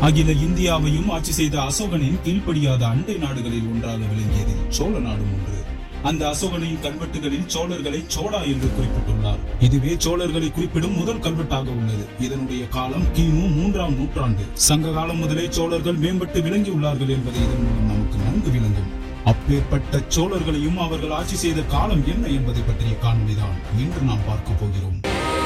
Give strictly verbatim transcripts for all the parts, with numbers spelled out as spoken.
அகில இந்தியாவையும் ஆட்சி செய்த அசோகனின் கீழ்ப்படியாத அண்டை நாடுகளில் ஒன்றாக விளங்கியதில் சோழ நாடும் ஒன்று. அந்த அசோகனின் கல்வெட்டுகளில் சோழர்களை சோழா என்று குறிப்பிட்டுள்ளார். இதுவே சோழர்களை குறிப்பிடும் முதல் கல்வெட்டாக உள்ளது. இதனுடைய காலம் கிமு மூன்றாம் நூற்றாண்டு. சங்க காலம் முதலே சோழர்கள் மேம்பட்டு விளங்கியுள்ளார்கள் என்பதை இதன் மூலம் நமக்கு நன்கு விளங்கும். அப்பேற்பட்ட சோழர்களையும் அவர்கள் ஆட்சி செய்த காலம் என்ன என்பதை பற்றிய காணொளிதான் இன்று நாம் பார்க்க போகிறோம்.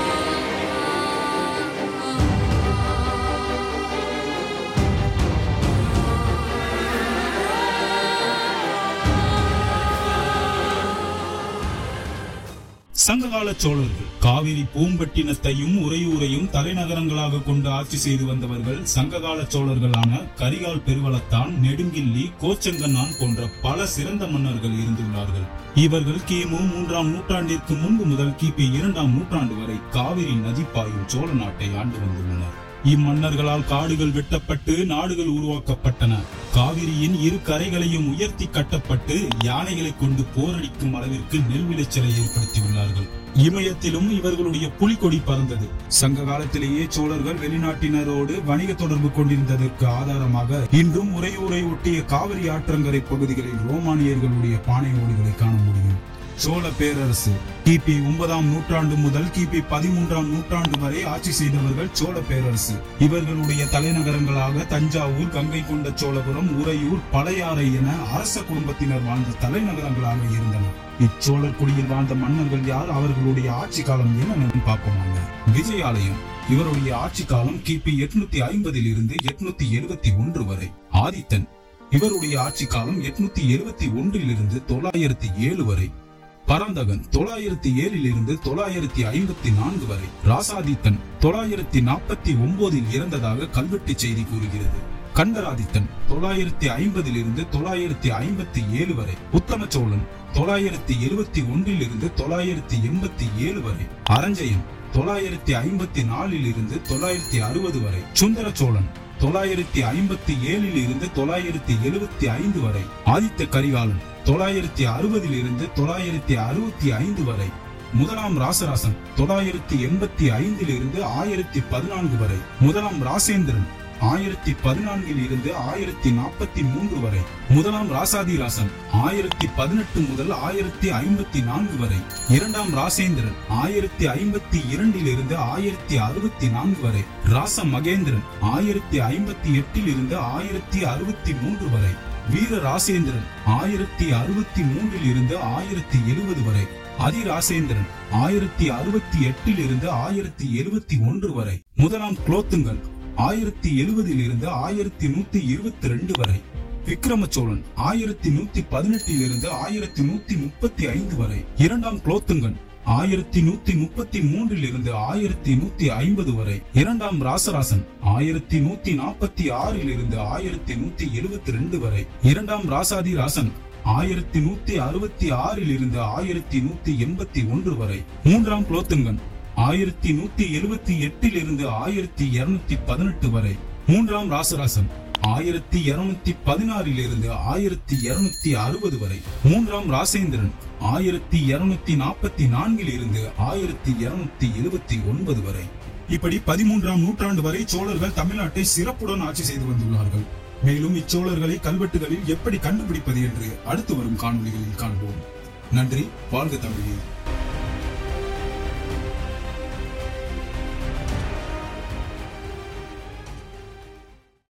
சங்ககால சோழர்கள் காவிரி பூம்பட்டினத்தையும் உறையூரையும் தலைநகரங்களாக கொண்டு ஆட்சி செய்து வந்தவர்கள் சங்ககால சோழர்களான கரிகால் பெருவளத்தான், நெடுங்கிள்ளி, கோச்செங்கண்ணான் போன்ற பல சிறந்த மன்னர்கள் இருந்துள்ளார்கள். இவர்கள் கிமு மூன்றாம் நூற்றாண்டிற்கு முன்பு முதல் கிபி இரண்டாம் நூற்றாண்டு வரை காவிரி நதி பாயும் சோழ நாட்டை ஆண்டு வந்துள்ளனர். இம்மன்னர்களால் காடுகள் வெட்டப்பட்டு நாடுகள் உருவாக்கப்பட்டன. காவிரியின் இரு கரைகளையும் உயர்த்தி கட்டப்பட்டு யானைகளை கொண்டு போரடிக்கும் அளவிற்கு நெல் விளைச்சலை ஏற்படுத்தியுள்ளார்கள். இமயத்திலும் இவர்களுடைய புலிகொடி பறந்தது. சங்க காலத்திலேயே சோழர்கள் வெளிநாட்டினரோடு வணிக தொடர்பு கொண்டிருந்ததற்கு ஆதாரமாக இன்றும் உறையூரை ஒட்டிய காவிரி ஆற்றங்கரை பகுதிகளில் ரோமானியர்களுடைய பானை ஓடுகளை காண முடியும். சோழ பேரரசு கிபி ஒன்பதாம் நூற்றாண்டு முதல் கிபி பதிமூன்றாம் நூற்றாண்டு வரை ஆட்சி செய்தவர்கள் சோழ பேரரசு. இவர்களுடைய தலைநகரங்களாக தஞ்சாவூர், கங்கை கொண்ட சோழபுரம், உறையூர், பழையாறை என அரச குடும்பத்தினர் வாழ்ந்த தலைநகரங்களாக இருந்தன. இச்சோழர் குடியில் வாழ்ந்த மன்னர்கள் யார், அவர்களுடைய ஆட்சி காலம் என்னன்னு பார்ப்போமாங்க. விஜயாலயம் இவருடைய ஆட்சி காலம் கிபி எட்நூத்தி ஐம்பதில் இருந்து எட்நூத்தி எழுபத்தி ஒன்று வரை. ஆதித்தன் இவருடைய ஆட்சி காலம் எட்நூத்தி எழுபத்தி ஒன்றில் இருந்து தொள்ளாயிரத்தி ஏழு வரை. பரந்தகன் தொள்ளாயிரத்தி ஏழில் இருந்து தொள்ளாயிரத்தி ஐம்பத்தி நான்கு வரை. ராசாதித்தன் தொள்ளாயிரத்தி நாற்பத்தி ஒன்பதில் இறந்ததாக கல்வெட்டு செய்தி கூறுகிறது. கண்டராதித்தன் தொள்ளாயிரத்தி ஐம்பதில் இருந்து தொள்ளாயிரத்தி ஐம்பத்தி ஏழு வரை. உத்தம சோழன் தொள்ளாயிரத்தி எழுபத்தி ஒன்றில் இருந்து தொள்ளாயிரத்தி எண்பத்தி ஏழு வரை. அரஞ்சயன் தொள்ளாயிரத்தி ஐம்பத்தி நாலில் இருந்து தொள்ளாயிரத்தி அறுபது வரை. சுந்தர சோழன் தொள்ளாயிரத்தி ஐம்பத்தி ஏழில் இருந்து தொள்ளாயிரத்தி எழுபத்தி ஐந்து வரை. ஆதித்த கரிகாலன் தொள்ளாயிரத்தி அறுபதில் இருந்து தொள்ளாயிரத்தி அறுபத்தி ஐந்து வரை. முதலாம் ராசராசன் தொள்ளாயிரத்தி எண்பத்தி ஐந்தில் இருந்து ஆயிரத்தி பதினான்கு வரை. முதலாம் ராசேந்திரன் ஆயிரத்தி பதினான்கில் இருந்து ஆயிரத்தி நாற்பத்தி மூன்று வரை. முதலாம் ராசாதிராசன் ஆயிரத்தி பதினெட்டு முதல் ஆயிரத்தி ஐம்பத்தி நான்கு வரை. இரண்டாம் ராசேந்திரன் ஆயிரத்தி ஐம்பத்தி இரண்டில் இருந்து ஆயிரத்தி அறுபத்தி நான்கு வரை. ராச மகேந்திரன் ஆயிரத்தி ஐம்பத்தி எட்டில் இருந்து ஆயிரத்தி அறுபத்தி மூன்று வரை. வீர ராசேந்திரன் ஆயிரத்தி அறுபத்தி மூன்றில் இருந்து ஆயிரத்தி எழுபது வரை. அதிராசேந்திரன் ஆயிரத்தி அறுபத்தி எட்டில் இருந்து ஆயிரத்தி எழுபத்தி ஒன்று வரை. முதலாம் குலோத்துங்கன் ஆயிரத்தி எழுபதில் இருந்து ஆயிரத்தி நூத்தி இருபத்தி ரெண்டு வரை. விக்ரம சோழன் ஆயிரத்தி நூத்தி பதினெட்டில் இருந்து ஆயிரத்தி நூத்தி முப்பத்தி ஐந்து வரை. இரண்டாம் குலோத்துங்கன் ஆயிரத்தி நூத்தி முப்பத்தி மூன்றில் இருந்து ஆயிரத்தி நூத்தி ஐம்பது வரை. இரண்டாம் ராசராசன் ஆயிரத்தி நூத்தி நாற்பத்தி ஆறில் இருந்து ஆயிரத்தி நூத்தி எழுபத்தி ரெண்டு வரை. இரண்டாம் ராசாதிராசன் ஆயிரத்தி நூத்தி அறுபத்தி ஆறில் இருந்து ஆயிரத்தி நூத்தி எண்பத்தி ஒன்று வரை. மூன்றாம் குலோத்துங்கன் ஆயிரத்தி நூத்தி எழுபத்தி எட்டில் இருந்து ஆயிரத்தி இருநூத்தி பதினெட்டு வரை. மூன்றாம் ராசராசன் ஆயிரத்தி இருநூத்தி பதினாறில் இருந்து ஆயிரத்தி இருநூத்தி அறுபது வரை. மூன்றாம் ராசேந்திரன் ஆயிரத்தி இருநூத்தி நாற்பத்தி நான்கில் இருந்து ஆயிரத்தி இருநூத்தி எழுபத்தி ஒன்பது வரை. இப்படி பதிமூன்றாம் நூற்றாண்டு வரை சோழர்கள் தமிழ்நாட்டை சிறப்புடன் ஆட்சி செய்து வந்துள்ளார்கள். மேலும் இச்சோழர்களை கல்வெட்டுகளில் எப்படி கண்டுபிடிப்பது என்று அடுத்து வரும் காணொளிகளில் காண்போம். நன்றி. வாழ்க தமிழ்.